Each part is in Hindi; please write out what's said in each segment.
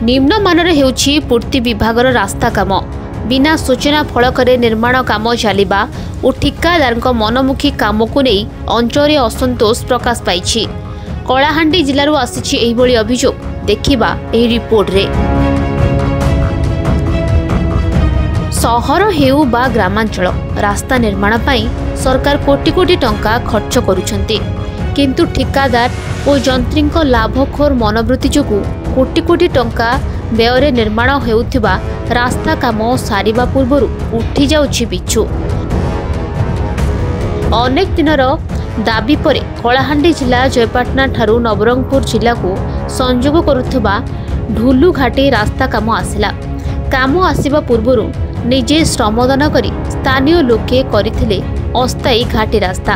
निम्नमानर हेउछि पूर्ति विभागर रास्ता काम बिना सूचना फलकरे निर्माण काम चलिबा और ठिकादारक मनमुखी काम को नहीं अंचल असंतोष प्रकाश पाई। कलाहांडी जिलूर आसी एहिभଳି अभियोग देखिबा एही रिपोर्ट रे। सहर हेउ बा ग्रामांचल रास्ता निर्माण पाई सरकार कोटी कोटी टंका खर्च करुछंती, किंतु ठिकादार और जंत्रीक लाभखोर मनोवृत्ति जोगु कोटी कोटी टंका व्यय निर्माण हेउथिबा रास्ता काम सारिबा पूर्वरु उठी जाउछि पिछु। अनेक दिनर दाबी परे कलाहांडी जिला जयपाटना ठारू नवरंगपुर जिला को संजोग करुथिबा ढुलुघाटी रास्ता काम आसिला। काम आसिबा पूर्वरु निजे श्रमदान करी स्थानीय लोके करिथिले अस्थायी घाटी रास्ता।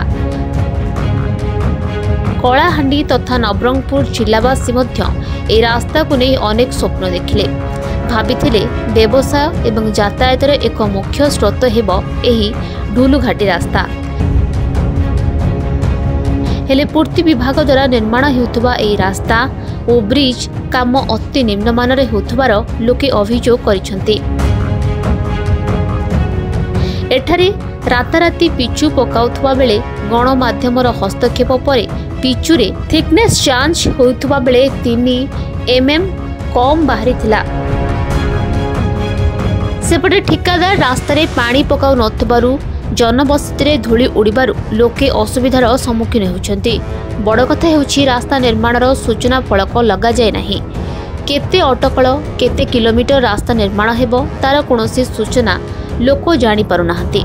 कलाहांडी तथा नवरंगपुर जिलावासी मध्य ए रास्ता को नहीं अनेक स्वप्न देखिले, भाबिथिले व्यवसाय एवं यातायातर एक मुख्य स्रोत हेबो एही ढुलुघाटी रास्ता। हेले पूर्ति विभाग द्वारा निर्माण हेउथबा एही रास्ता और ब्रिज काम अति निम्नमानर हेउथबार लोके अभियोग करिसंती। एठारे राताराती पिचु पकाउथबा बेले गणमाध्यमर हस्तक्षेप परे पिचुरे थिकनेस जांच होइथबा बेले 3 mm कम बाहरी थिला। सेपटे ठिकादार रास्ता रे पानी पकाउ नथबारु जनबसती धूली उड़ीबारु लोके असुविधार सम्मुखीन होउछंती। बड़ कथा हेउछि रास्ता निर्माणर सूचना फलक लगा जाय नाही। केते अटकल केते किलोमीटर रास्ता निर्माण हेबो तार कोनोसी सूचना लोक जानी पारु नाहंती।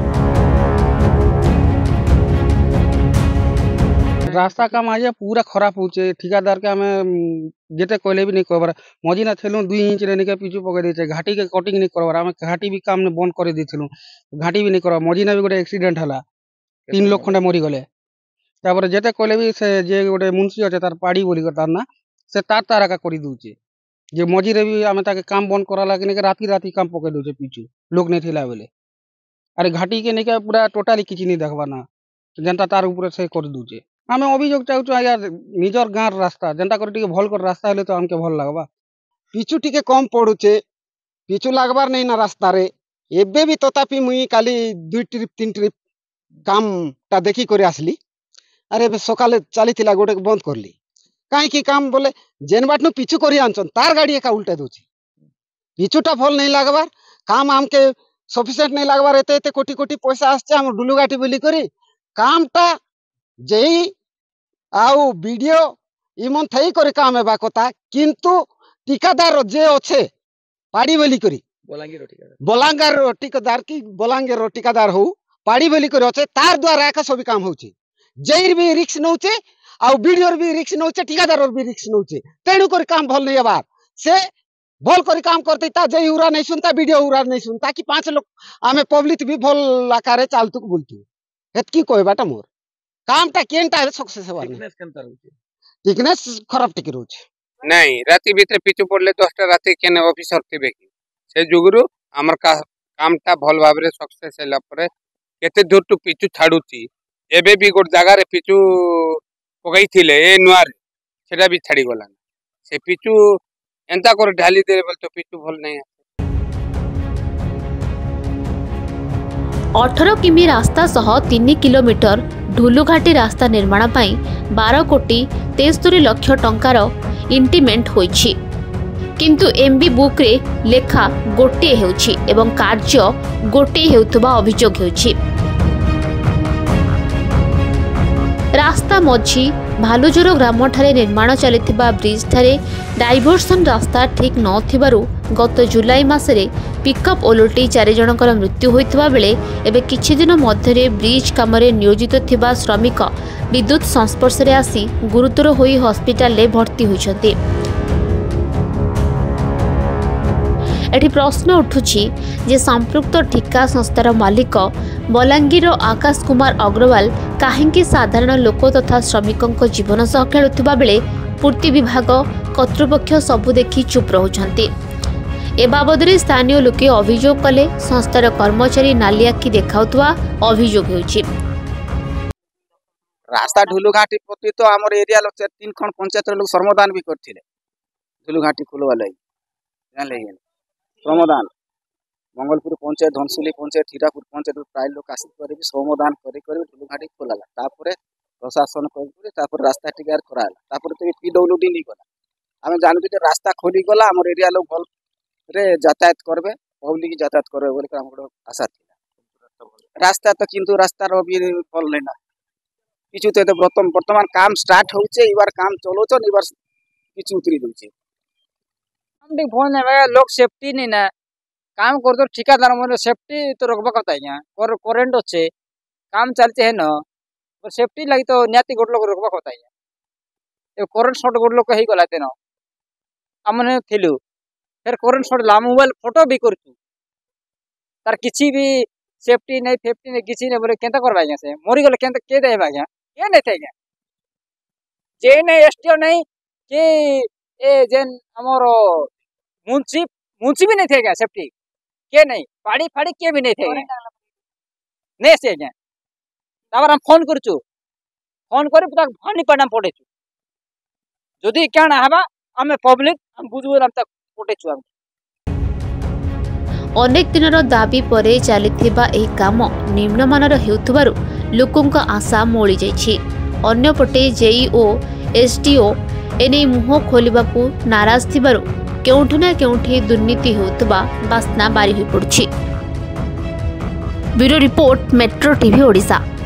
रास्ता काम आज पूरा खराब होचे। ठिकादार के हमें जेते कहले भी नहीं कहबार मझी ना थेलु 2 इंच रे निके पिचु पके देचे। घाटी के कटिंग नहीं करबार हमें घाटी भी काम ने बंद कर देथिलु। घाटी भी नहीं करबा मझी ना भी गोटे एक्सीडेंट हला 3 लोग खंडा मरी गले। तापर जेते कहले भी से जे गोटे मुंशी अचे तार पाड़ी बोली करतार ना से तार का करी दूचे। जे मझी रे भी हमें ताके काम बंद कराला कि नहीं राती राती काम पके दूचे पिचु लोग नहीं थिला बेले। अरे घाटी के नहीं पूरा टोटाली किछि नहीं देखबा ना जनता तार ऊपर से कर दूचे। आम अभियोग चाहूँ आज्ञा निजर गाँव रास्ता जनता कर भल कर रास्ता हेले तो हमके भल लगवा। पिचु टिके कम पड़ुचे, पिचु लागबार नहीं ना रास्ता रे। एबे भी तथापि मुई काली 2 ट्रिप 3 ट्रिप काम ता देखी करे आसली। अरे सकाले चली थिला गोटे बंद करली कहीं की काम बोले जेन बाटनु पिचु करी आनछन तार गाड़ी एका उल्टा दोची। पिचुटा भल नहीं लागबार काम हमके सफिशिएंट नहीं लागबार एते एते कोटी कोटी पैसा आछे हम ढुलुघाटी बोली करी कामटा जेई आउ वीडियो इमन थई करे काम हेबा कथा, किंतु ठिकादार जे अच्छे पाड़ी बोली करी बलांगीर ठिकादार की बलांगीर ठिकादार हो पाड़ी बोली करी अच्छे तार द्वारा एका सब काम होचे। जेर भी रिक्स नउचे आउ वीडियो भी रिक्स नउचे ठिकादार भी रिक्स नउचे। तेणु कर काम भल नहीं हेबार से भल कर काम करते ता जे उरा नहीं सुनता वीडियो उरा नहीं सुनता कि 5 लोग आमे पब्लिक भी भल आकारे चालतु बोलतु एतकी कहबाटा मोर कामटा केनटा सक्सेस हेबार टिकनेस खराब टिके रहउछ नहीं राती भीतर पिचु पड़ले 10टा राती केने ऑफिसर थिबे कि से जुगुरु हमर कामटा भल भाबरे सक्सेस हैला परे केते दूर टू पिचु छाडुची। एबे भी गोट जगह रे पिचु पकाई थिले ए नुआर सेटा भी छाडी गला से पिचु एंता कर ढाली दे बोल तो पिचु भल नहीं। 18 किमी रास्ता सह 3 किलोमीटर ढुलुघाटी रास्ता निर्माण पाई 12 कोटी 73 लाख टंकार इंटीमेंट होइछि, किंतु एमबी बुक रे लेखा गोटे हेउछि एवं कार्य गोटे हेउथबा अभियोग हेउछि। रास्ता मझी भालुजोर ग्राम ठारे निर्माण चलिथिबा ब्रिज ठारे डाइवर्सन रास्ता ठीक नथिबारु गत जुलाई मासरे पिकअप ओलटी 4 जनकर मृत्यु होइथिबा बेले एबे किछि दिन मध्यरे ब्रिज कामरे नियोजित थिबा श्रमिक विद्युत संस्पर्श रे आसी गुरुतर होई हॉस्पिटल रे भर्ती होइछथि। एठी प्रश्न उठुछि जे संपृक्त ठिका संस्थार मालिक बलांगीर आकाश कुमार अग्रवाल काहेकि साधारण लोक तथा श्रमिकों जीवन सह खेलुथिबा बेले पूर्ति विभाग कर्तृपक्ष सबु देखि चुप रहुछन्ति। ए बाबदरे स्थानीय लोके अभियोग कले संस्थार कर्मचारी नालियाकी देखाउथवा अभियोग होइछि। रास्ता ढुलुघाटी प्रति तो आमर एरिया लोग 3 खंड पंचायत लोग श्रमदान भी करथिले ढुलुघाटी खुलवा लई जानले श्रमदान मंगलपुर पंचायत धनसुली पंचायत हीरापुर पंचायत प्राय लोक आसिक श्रमदान ढुलुघाटी खोलाला तापर प्रशासन कर रास्ता टिकार कराला तापर तो PWD नहीं गला आम जानू जे रास्ता खोली गला आम एरिया लोग भल रे यातायात करबे पब्लिक यातायात करबे बोले हमर आशा थी रास्ता तो किंतु रास्ता रो भी भल नहीं ना किछु तो वर्तमान काम स्टार्ट होचे इबार काम चलोचन इबार किछु उतरी दोचे हम ठीक फोन है लोग सेफ्टी नहीं ना काम कर दो ठिकादार मन सेफ्टी तो रखबा कहता है और करेंट अच्छे काम चलते है ना और सेफ्टी लगी तो नियाती गोट लोग रखबा कहता है करेंट शॉट गोट लोग कही गला तेन आमने थिलु फिर करेंट शॉट ला मोबाइल फोटो भी करछु तार किछि भी सेफ्टी नहीं फेफ्टी नहीं किछि नहीं बोले केंता करबा से मरी गले केंता के देबा के नहीं थे जे नहीं एसटीओ नहीं के ए जेन हमर मुंशी भी नहीं थे सेफ्टी के नहीं पाड़ी फाड़ी के भी नहीं थे नहीं से तापर हम फोन करछु फोन कर भानी पड़ना पड़ेछु जदि क्या हवा आम पब्लिक हम बुझू हम तक पटेछु हम अनेक दिनर दाबी परे चलिथिबा एही काम निम्नमानर हेउथबारु लोकंक आशा मोळी जाइछि अन्यपटे जेईओ एसटीओ एने मुह खोलिबाकू नाराज थिबारु केउठु ना केउठी दुर्नीति हेउतबा बास्ना बारी होई पड़छि। Bureau report Metro TV Odisha.